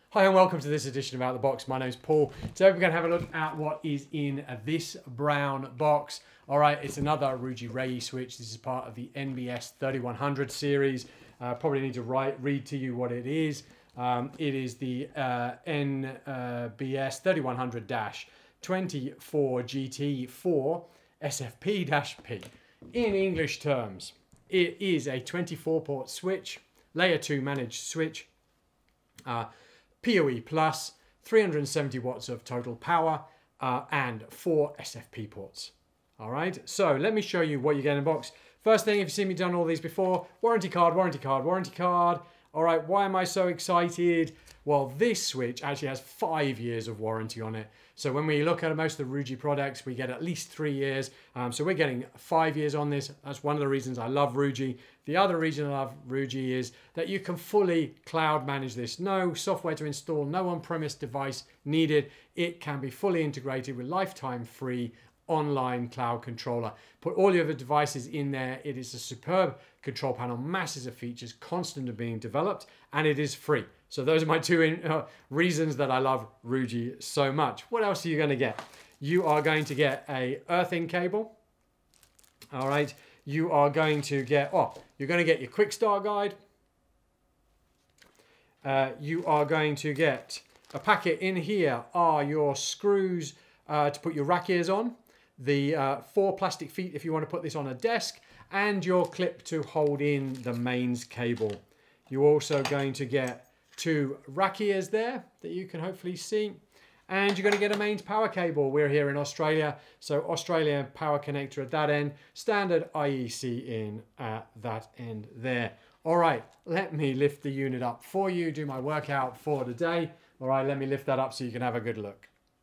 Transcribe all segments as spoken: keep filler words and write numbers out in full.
Hi and welcome to this edition of Out the Box. My name's Paul. Today we're going to have a look at what is in this brown box. All right, it's another Ruijie Real-easy switch. This is part of the N B S thirty-one hundred series. Uh, probably need to write, read to you what it is. Um, it is the uh, N B S thirty-one hundred dash twenty-four G T four S F P P. In English terms, it is a twenty-four port switch, layer two managed switch, uh, P O E plus, three hundred seventy watts of total power, uh, and four S F P ports. All right, so let me show you what you get in the box. First thing, if you've seen me done all these before, warranty card, warranty card, warranty card. All right, why am I so excited? Well, this switch actually has five years of warranty on it. So when we look at most of the Ruijie products, we get at least three years. Um, so we're getting five years on this. That's one of the reasons I love Ruijie. The other reason I love Ruijie is that you can fully cloud manage this. No software to install, no on-premise device needed. It can be fully integrated with lifetime free online cloud controller. Put all your other devices in there. It is a superb control panel, masses of features, constantly being developed, and it is free. So those are my two in, uh, reasons that I love Ruijie so much. What else are you going to get? You are going to get a earthing cable. All right. You are going to get, oh, you're going to get your quick start guide. Uh, you are going to get a packet. In here are your screws uh, to put your rack ears on, the uh, four plastic feet if you want to put this on a desk, and your clip to hold in the mains cable. You're also going to get two rack ears there that you can hopefully see. And you're going to get a mains power cable. We're here in Australia, so Australian power connector at that end, standard I E C in at that end there. All right, let me lift the unit up for you, do my workout for today. All right, let me lift that up so you can have a good look.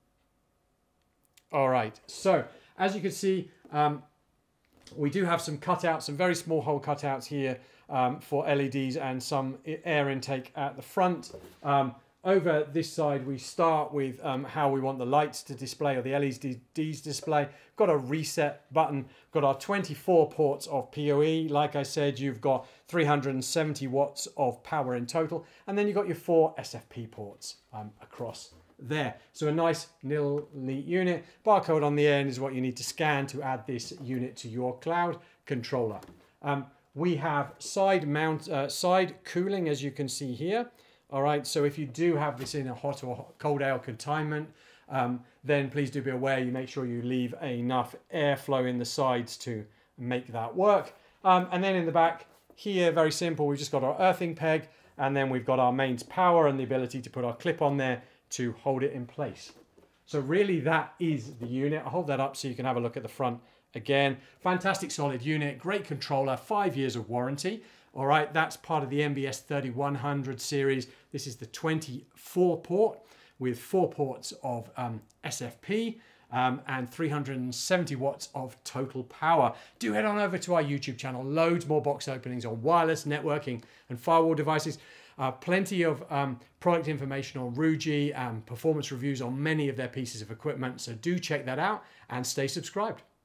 All right, so as you can see, um, we do have some cutouts, some very small hole cutouts here um, for L E Ds and some air intake at the front. Um, over this side, we start with um, how we want the lights to display or the L E Ds display. Got a reset button, got our twenty-four ports of P O E. Like I said, you've got three hundred seventy watts of power in total. And then you've got your four S F P ports um, across there. So a nice nil neat unit. Barcode on the end is what you need to scan to add this unit to your cloud controller. Um, we have side mount, uh, side cooling, as you can see here. All right, so if you do have this in a hot or cold air containment, um, then please do be aware you make sure you leave enough airflow in the sides to make that work. Um, and then in the back here, very simple, we've just got our earthing peg, and then we've got our mains power and the ability to put our clip on there to hold it in place. So really that is the unit. I'll hold that up so you can have a look at the front again. Fantastic solid unit, great controller, five years of warranty. All right, that's part of the N B S thirty-one hundred series. This is the twenty-four port with four ports of um, S F P um, and three hundred seventy watts of total power. Do head on over to our YouTube channel. Loads more box openings on wireless, networking and firewall devices. Uh, plenty of um, product information on Ruijie and performance reviews on many of their pieces of equipment. So do check that out and stay subscribed.